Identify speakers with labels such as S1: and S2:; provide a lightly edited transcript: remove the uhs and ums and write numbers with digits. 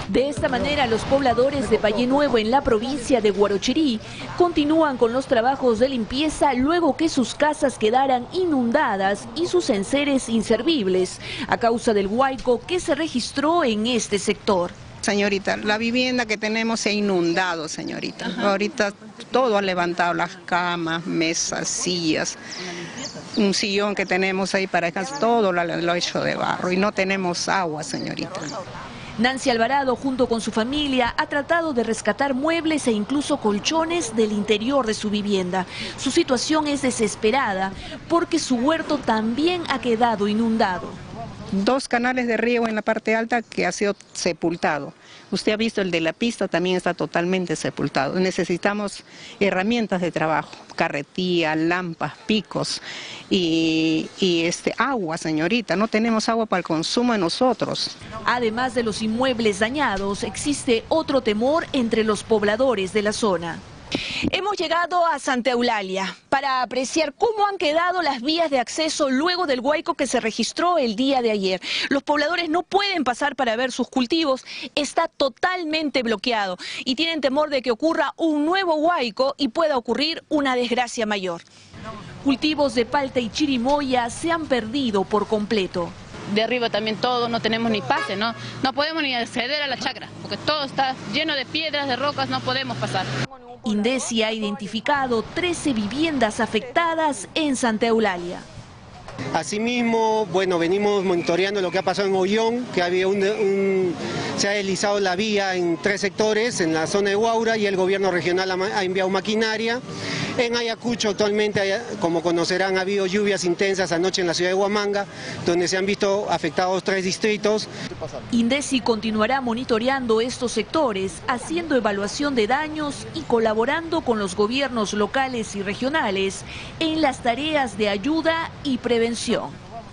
S1: De esta manera, los pobladores de Valle Nuevo, en la provincia de Guarochirí, continúan con los trabajos de limpieza luego que sus casas quedaran inundadas y sus enseres inservibles a causa del huaico que se registró en este sector.
S2: Señorita, la vivienda que tenemos se ha inundado, señorita. Ahorita todo ha levantado, las camas, mesas, sillas, un sillón que tenemos ahí para descansar, todo lo ha hecho de barro y no tenemos agua, señorita.
S1: Nancy Alvarado, junto con su familia, ha tratado de rescatar muebles e incluso colchones del interior de su vivienda. Su situación es desesperada porque su huerto también ha quedado inundado.
S2: 2 canales de riego en la parte alta que ha sido sepultado. Usted ha visto el de la pista, también está totalmente sepultado. Necesitamos herramientas de trabajo, carretilla, lampas, picos y agua, señorita. No tenemos agua para el consumo de nosotros.
S1: Además de los inmuebles dañados, existe otro temor entre los pobladores de la zona. Hemos llegado a Santa Eulalia para apreciar cómo han quedado las vías de acceso luego del huaico que se registró el día de ayer. Los pobladores no pueden pasar para ver sus cultivos, está totalmente bloqueado y tienen temor de que ocurra un nuevo huaico y pueda ocurrir una desgracia mayor. Cultivos de palta y chirimoya se han perdido por completo.
S3: De arriba también todo, no tenemos ni pase, no podemos ni acceder a la chacra, porque todo está lleno de piedras, de rocas, no podemos pasar.
S1: INDECI ha identificado 13 viviendas afectadas en Santa Eulalia.
S4: Asimismo, bueno, venimos monitoreando lo que ha pasado en Ollón, que había se ha deslizado la vía en 3 sectores, en la zona de Huaura, y el gobierno regional ha enviado maquinaria. En Ayacucho actualmente, como conocerán, ha habido lluvias intensas anoche en la ciudad de Huamanga, donde se han visto afectados 3 distritos.
S1: INDECI continuará monitoreando estos sectores, haciendo evaluación de daños y colaborando con los gobiernos locales y regionales en las tareas de ayuda y prevención.